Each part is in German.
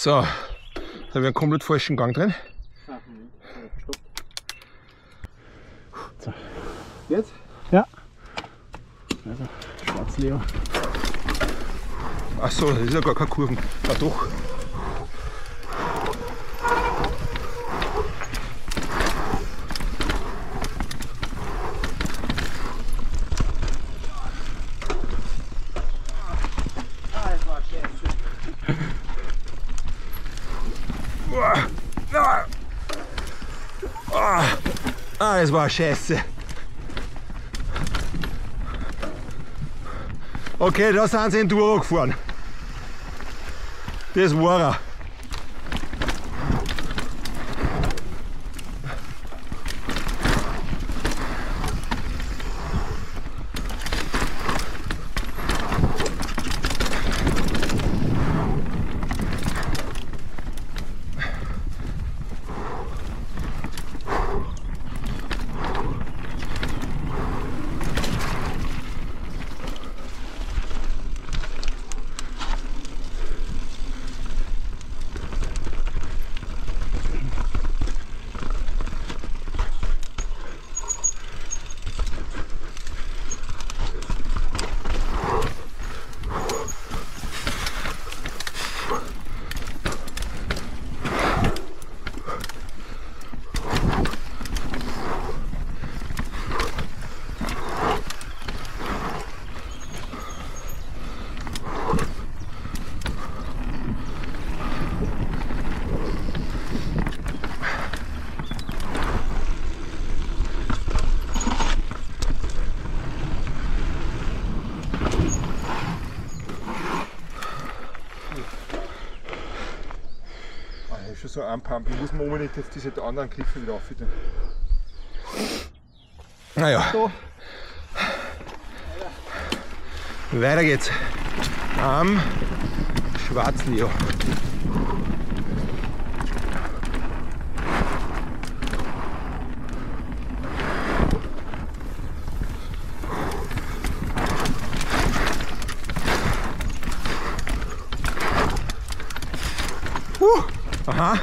So, da haben wir einen komplett falschen Gang drin. Stopp. So. Jetzt? Ja. Also, Schwarzleo. Ach so, das ist ja gar keine Kurven. Ah doch. Das war scheiße. Okay, da sind sie Enduro gefahren. Das war er. Schon so anpumpen, ich muss mir unbedingt jetzt diese anderen Griffe wieder auffinden. Naja. So. Weiter geht's. Am Schwarzleo. Aha.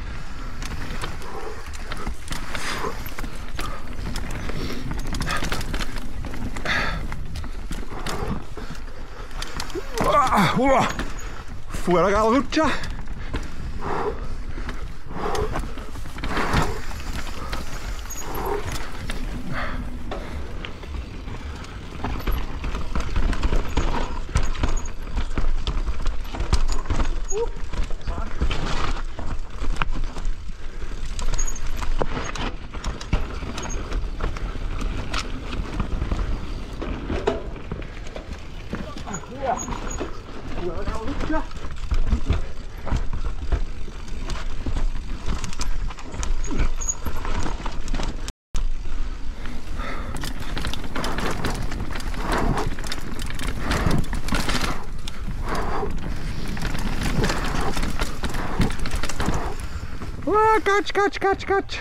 Vorderradrutscher. Katsch.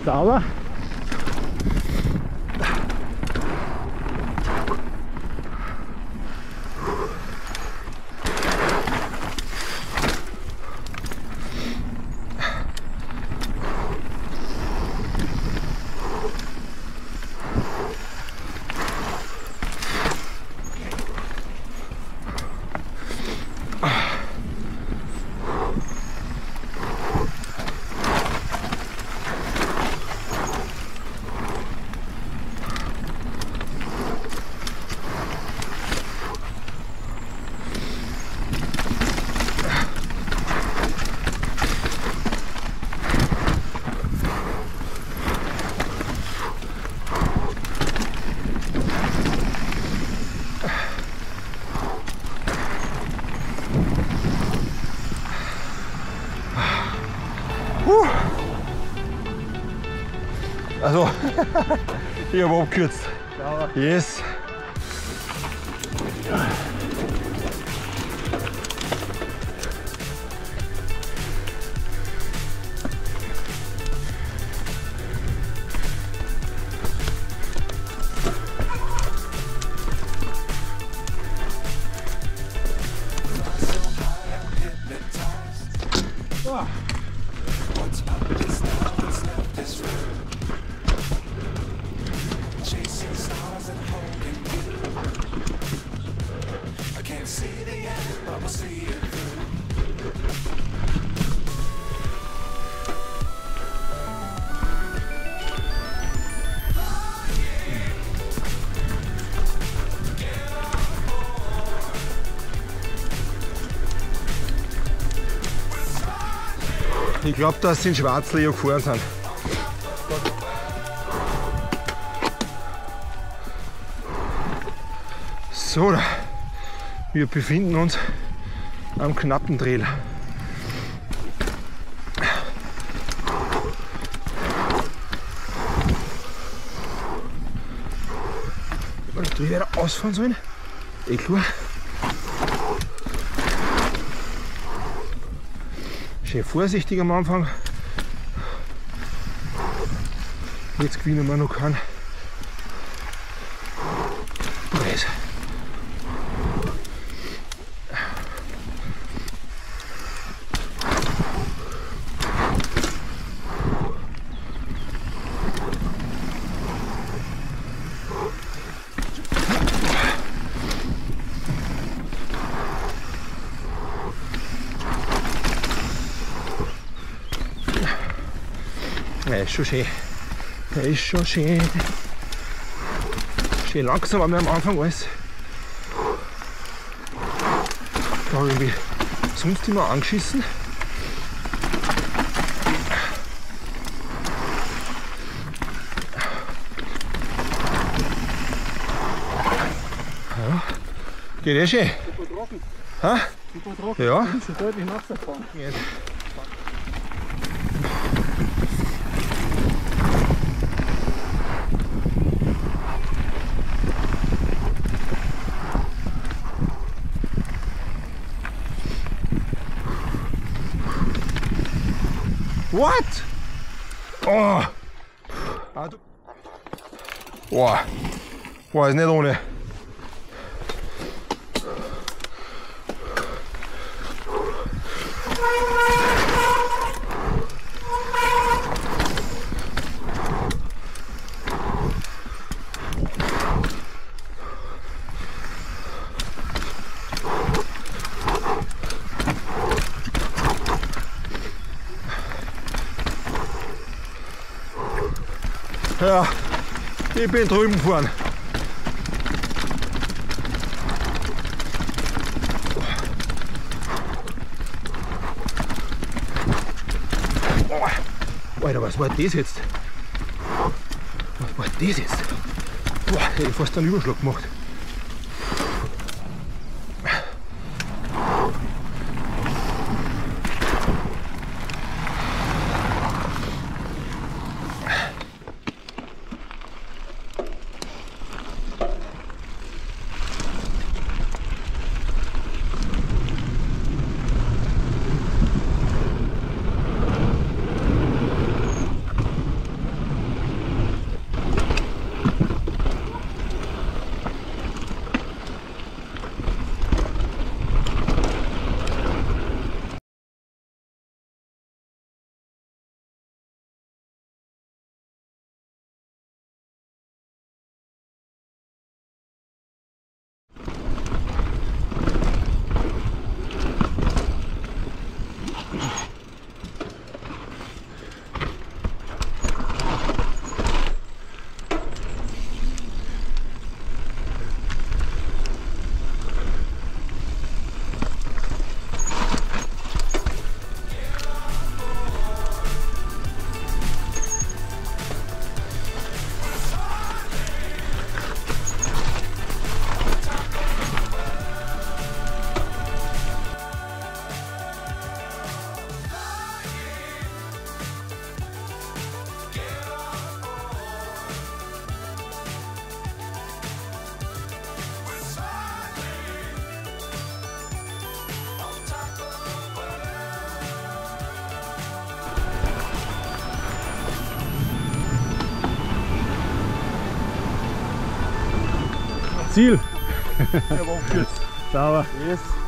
Sauber. Also, ich habe abgekürzt. Yes. Ich glaube, dass sie in Schwarzleo gefahren sind. So, wir befinden uns am Knappentrail. Und ich wieder ausfahren sollen. Eh klar. Schön vorsichtig am Anfang. Jetzt gewinnen wir noch keinen Preis. Ja, ist schon schön. Ja, ist schon schön. Schön langsam, aber am Anfang alles. Da habe ich mich sonst immer angeschissen. Ja, geht eh schön. Super trocken. Ha? Super trocken. Ja. Du bist schon deutlich nasser gefahren. What? Oh! Boah! Boah, ist nicht ohne. Ja, ich bin drüben gefahren. Oh, Alter, was war das jetzt? Was war das jetzt? Boah, hätte ich fast einen Überschlag gemacht. Ziel. Jawohl, gut. Sauber. Yes.